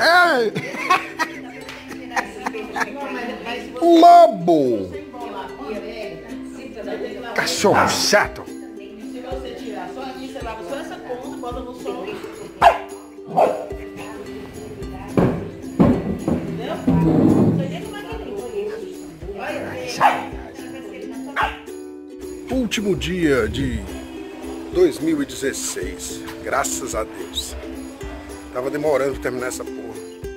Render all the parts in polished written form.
É. Lobo! Cachorro chato! Se você tirar só aqui, você lava só essa ponta, bota no sol. Entendeu? Você tem que Último dia de 2016. Graças a Deus. Tava demorando pra terminar essa porra.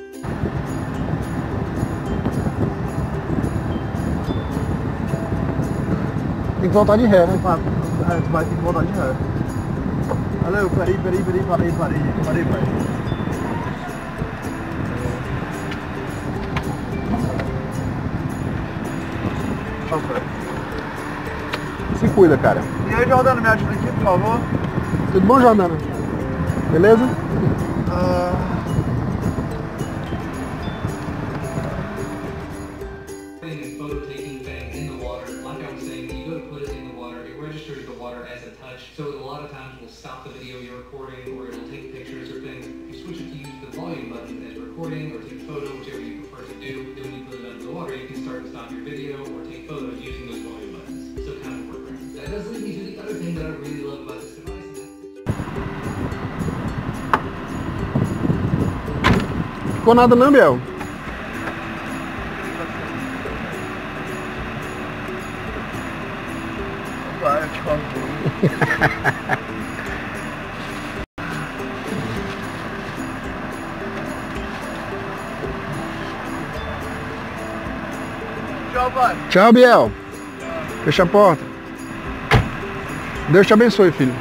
Tem que voltar de ré, né? Tu vai ter que voltar de ré. Valeu, parei, pai. Se cuida, cara. E aí, Jordano, me ajuda aqui, por favor? Tudo bom, Jordano? Beleza? Photo taking thing in the water, like I was saying, when you go to put it in the water, it registers the water as a touch. So a lot of times will stop the video you're recording, or it'll take pictures or things. You switch it to use the volume button as recording or take a photo, whichever you prefer to do. Then when you put it under the water, you can start and stop your video or take photos using those volume buttons. So kind of work around. That does lead me to the other thing that I really love about this device. Ficou nada não, Biel? Vai, eu te falo. Tchau, pai. Tchau, Biel. Fecha a porta. Deus te abençoe, filho.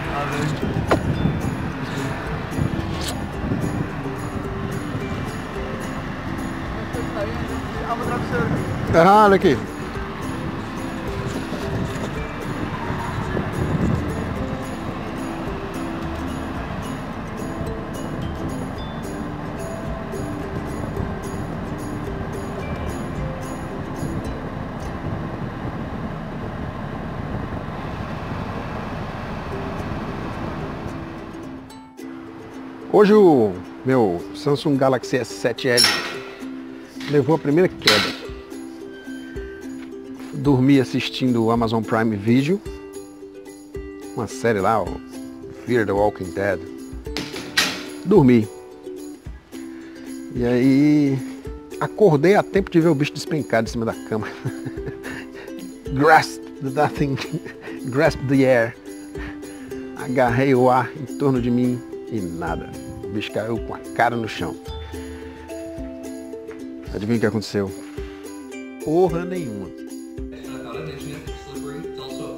Ah, olha aqui. Hoje o meu Samsung Galaxy S7L levou a primeira queda. Dormi assistindo o Amazon Prime Video, uma série lá, o Fear the Walking Dead. Dormi. E aí acordei a tempo de ver o bicho despencado em cima da cama. Grasp the air. Agarrei o ar em torno de mim e nada. O bicho caiu com a cara no chão. Adivinha o que aconteceu? Porra nenhuma. I thought I mentioned it, it's slippery. It's also a